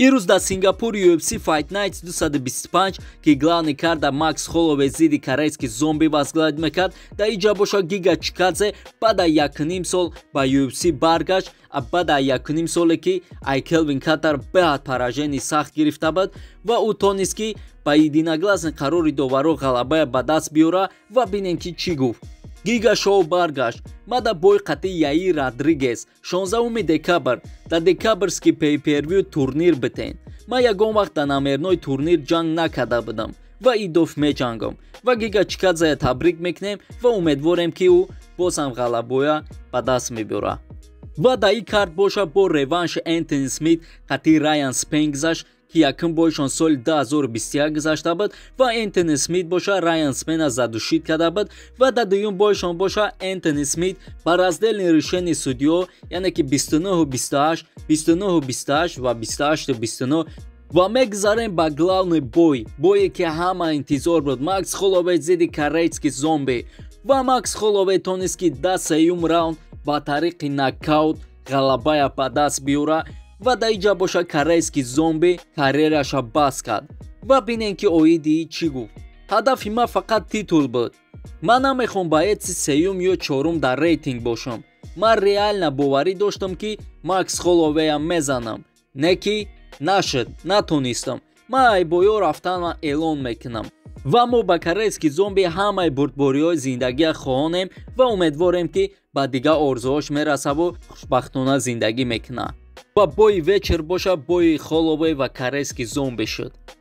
Ирӯз дар Сингапур UFC Fight Night 225 ки главный карда Макс Холловей зидди корейский зомби возглавит мекард, дар иҷа боша Гига Чикадзе баъд аз 1,5 сол ба UFC баргашт, баъд аз 1,5 соле ки Келвин Каттер беҳад поражении сахт гирифта буд ва ӯ тонист ки ба единогласне қарори доваро ғалабая ба даст биёра ва бинем ки чӣ гуфт. Гига шоу баргашт мада бой қатъи Яир Родригес 16 декабр дар декабрский pay-per-view турнир битен. Ман ягон вақт дар номерной турнир ҷанг накарда будам ва идоф меҷангам ва Гига Чикадзе табрик мекунем ва умедворем ки ӯ боз ҳам ғалабоя ба даст мебиёра. ва дар ин кард боша бо реванши Энтони Смит қатъи Райан Спейн гузашт ки якум бойшон соли 2021 гузашта буд ва Энтони Смит боша Райан Спейна задушид карда буд ва дар дуюм бойшон боша Энтони Смит ба раздельни решении судиё яъне ки 29-28, 29-28 ва 28-29 ва мегузарем ба главный бое ки ҳама интизор буд. Макс Холловей зидди корейский зомби ва Макс Холловей тонист ки дар сеюм раунд ба тариқи нокаут ғалабая ба даст биёра ва дар иҷа боша корейский зомби карьераша бас кард ва бинем ки оиди чӣ гуфт. ҳадафи ман фақат титул буд. ман намехоҳам ба эци сеюм ё чорум дар рейтинг бошам. ман реально боварӣ доштам ки Макс Холловеям мезанам, не ки нашуд, натонистам. ман айбоё рафтанам эълон мекунам ва мо ба корейский зомби ҳамаи бурдбориҳои зиндагия хоҳонем ва умедворем ки ба дигар орзуҳош мерасаву хушбахтона зиндагӣ мекунад. ва бои вечер боша бои Холловей ва корейский зомби шуд.